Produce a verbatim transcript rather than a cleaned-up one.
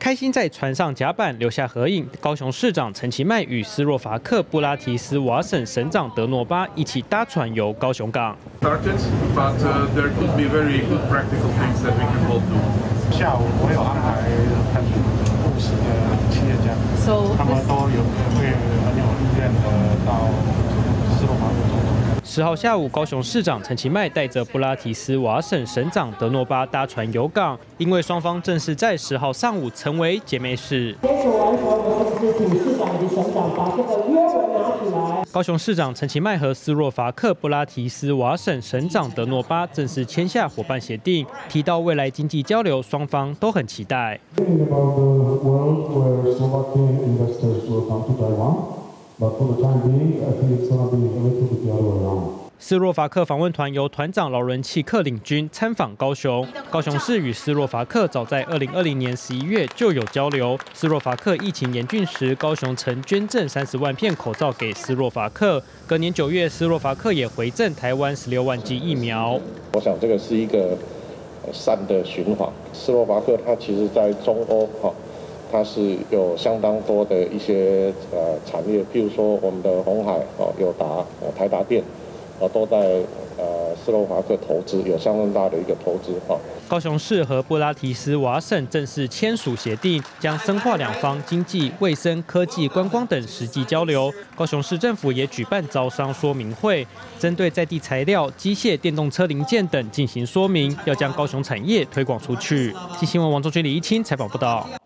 开心在船上甲板留下合影。高雄市长陈其迈与斯洛伐克布拉提斯瓦省省长德诺巴一起搭船游高雄港。 Started, but uh, there could be very good practical things that we can all do. 下午我有安排很务实的企业家， So 他们都有会很有意愿的到斯洛伐克做。 十号下午，高雄市长陈其迈带着布拉提斯瓦省省长德诺巴搭船游港，因为双方正是在十号上午成为姐妹市。 签署完成，我们是请市长以及省长把这个约文拿起来。 高雄市长陈其迈和斯洛伐克布拉提斯瓦省省长德诺巴正式签下伙伴协定，提到未来经济交流，双方都很期待。 But for the time being, I think it's going to be a little bit the other way around. 斯洛伐克访问团由团长劳伦契克领军参访高雄。高雄市与斯洛伐克早在二零二零年十一月就有交流。斯洛伐克疫情严峻时，高雄曾捐赠三十万片口罩给斯洛伐克。隔年九月，斯洛伐克也回赠台湾十六万剂疫苗。 我想这个是一个善的循环。斯洛伐克它其实在中欧哈。 它是有相当多的一些呃产业，譬如说我们的鸿海哦、友达、呃台达电，啊都在呃斯洛伐克投资，有相当大的一个投资哈。 高雄市和布拉提斯瓦省正式签署协定，将深化两方经济、卫生、科技、观光等实际交流。高雄市政府也举办招商说明会，针对在地材料、机械、电动车零件等进行说明，要将高雄产业推广出去。新闻王中军、李一清采访报道。